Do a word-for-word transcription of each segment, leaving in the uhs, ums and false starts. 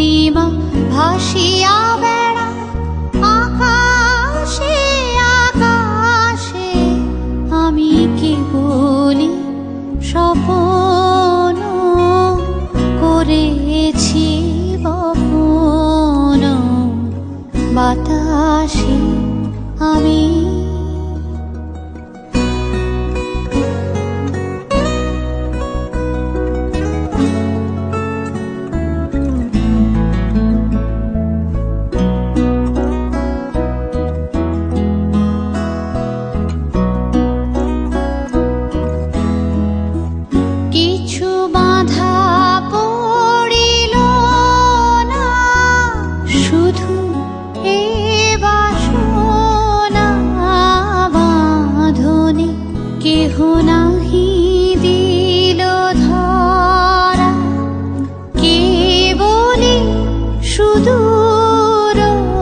প্রতিমা ভাসিয়া বেড়ায় আকাশে আকাশে। আমি কেবলই স্বপ্ন করেছি বপন, বাতাসে আমি। কেহ নাহি দিল ধরা, কেবলি সুদূর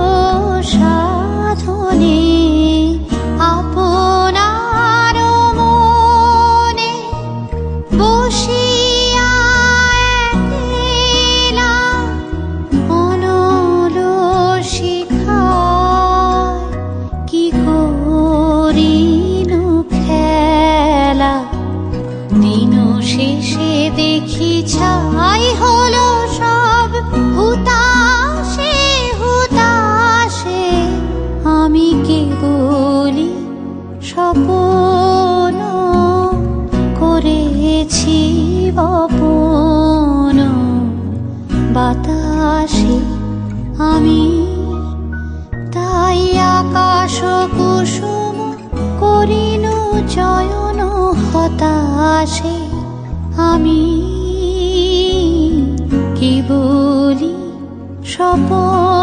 সাধনে আপনার মনে বসিয়া একলা অনল শিখায় কি করি দিন শেষে দেখি ছাই হলো সব হুতাশে হুতাশে। আমি কেবলই স্বপ্ন করেছি বপন, বাতাসে আমি। তাই আকাশ কুসুম করিনু চয়ন হতাশে। আমি কেবলই স্বপ্ন